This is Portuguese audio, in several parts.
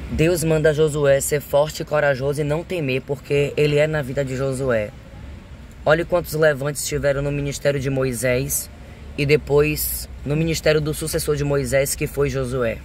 Deus manda Josué ser forte e corajoso e não temer, porque ele é na vida de Josué. Olha quantos levantes tiveram no ministério de Moisés e depois no ministério do sucessor de Moisés, que foi Josué.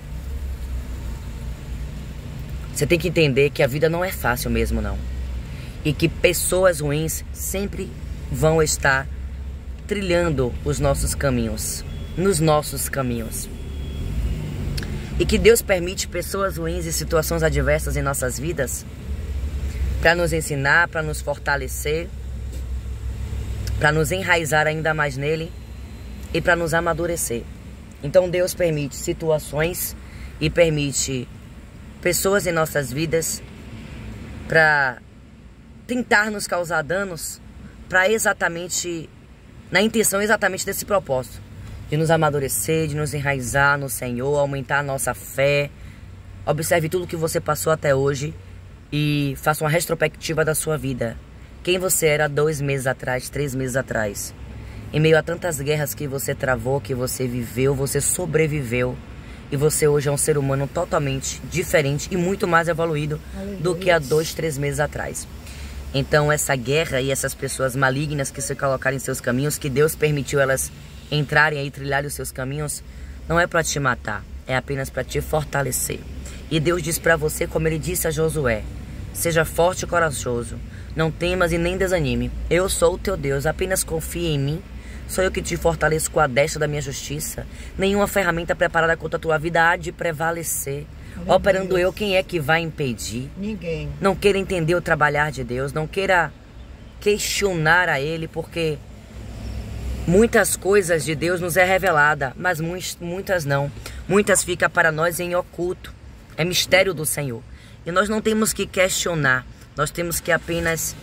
Você tem que entender que a vida não é fácil mesmo, não. E que pessoas ruins sempre vão estar trilhando os nossos caminhos, nos nossos caminhos. E que Deus permite pessoas ruins e situações adversas em nossas vidas para nos ensinar, para nos fortalecer, para nos enraizar ainda mais nele e para nos amadurecer. Então Deus permite situações e permite pessoas em nossas vidas para tentar nos causar danos, para exatamente, na intenção exatamente desse propósito, de nos amadurecer, de nos enraizar no Senhor, aumentar a nossa fé. Observe tudo que você passou até hoje e faça uma retrospectiva da sua vida. Quem você era 2 meses atrás, 3 meses atrás. Em meio a tantas guerras que você travou, que você viveu, você sobreviveu. E você hoje é um ser humano totalmente diferente e muito mais evoluído do que há 2, 3 meses atrás. Então essa guerra e essas pessoas malignas que se colocaram em seus caminhos, que Deus permitiu elas entrarem aí e trilharem os seus caminhos, não é para te matar, é apenas para te fortalecer. E Deus diz para você, como ele disse a Josué: seja forte e corajoso, não temas e nem desanime. Eu sou o teu Deus, apenas confie em mim. Sou eu que te fortaleço com a destra da minha justiça. Nenhuma ferramenta preparada contra a tua vida há de prevalecer. Operando eu, quem é que vai impedir? Ninguém. Não queira entender o trabalhar de Deus, não queira questionar a Ele, porque muitas coisas de Deus nos é revelada, mas muitas não. Muitas ficam para nós em oculto. É mistério do Senhor. E nós não temos que questionar, nós temos que apenas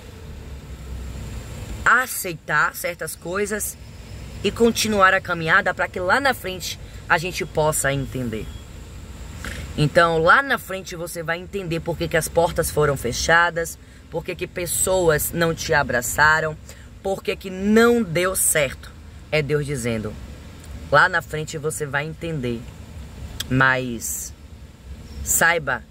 aceitar certas coisas e continuar a caminhada para que lá na frente a gente possa entender. Então lá na frente você vai entender por que as portas foram fechadas, por que pessoas não te abraçaram, por que não deu certo. É Deus dizendo, lá na frente você vai entender. Mas saiba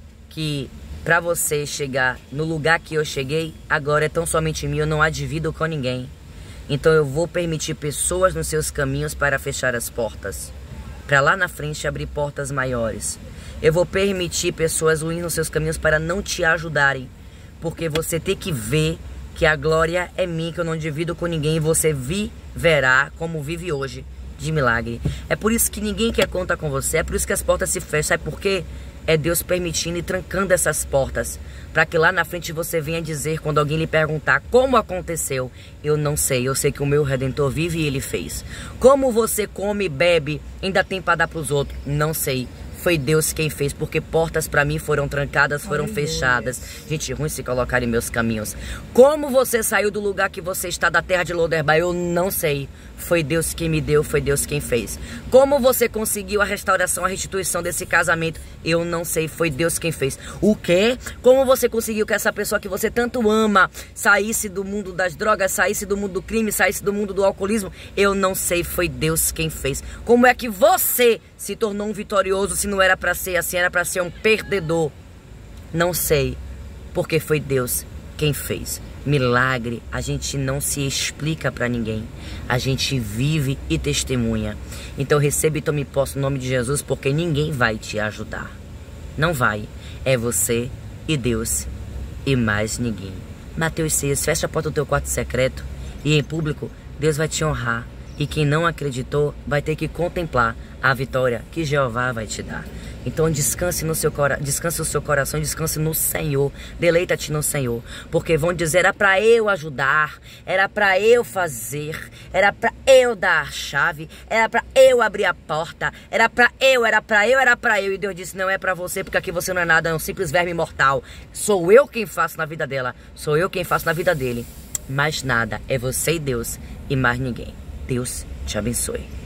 que para você chegar no lugar que eu cheguei, agora é tão somente meu, eu não há divido com ninguém. Então eu vou permitir pessoas nos seus caminhos para fechar as portas, para lá na frente abrir portas maiores. Eu vou permitir pessoas ruins nos seus caminhos para não te ajudarem, porque você tem que ver que a glória é minha, que eu não divido com ninguém, e você viverá como vive hoje, de milagre. É por isso que ninguém quer contar com você, é por isso que as portas se fecham, sabe por quê? É Deus permitindo e trancando essas portas, para que lá na frente você venha dizer, quando alguém lhe perguntar como aconteceu: eu não sei, eu sei que o meu Redentor vive e ele fez. Como você come e bebe, ainda tem para dar para os outros? Não sei. Foi Deus quem fez, porque portas para mim foram trancadas, foram fechadas. Gente ruim se colocar em meus caminhos. Como você saiu do lugar que você está, da terra de Lodebar? Eu não sei. Foi Deus quem me deu, foi Deus quem fez. Como você conseguiu a restauração, a restituição desse casamento? Eu não sei, foi Deus quem fez. O quê? Como você conseguiu que essa pessoa que você tanto ama saísse do mundo das drogas, saísse do mundo do crime, saísse do mundo do alcoolismo? Eu não sei, foi Deus quem fez. Como é que você se tornou um vitorioso se não era para ser assim, era para ser um perdedor? Não sei, porque foi Deus quem fez. Milagre a gente não se explica para ninguém, a gente vive e testemunha. Então receba e tome posse no nome de Jesus, porque ninguém vai te ajudar. Não vai, é você e Deus e mais ninguém. Mateus 6, fecha a porta do teu quarto secreto e em público Deus vai te honrar. E quem não acreditou vai ter que contemplar a vitória que Jeová vai te dar. Então descanse no seu descanse o seu coração, descanse no Senhor, deleita-te no Senhor, porque vão dizer: era para eu ajudar, era para eu fazer, era para eu dar a chave, era para eu abrir a porta, era para eu, era para eu, era para eu. E Deus disse: não é para você, porque aqui você não é nada, é um simples verme mortal. Sou eu quem faço na vida dela, sou eu quem faço na vida dele. Mais nada, é você e Deus e mais ninguém. Deus te abençoe.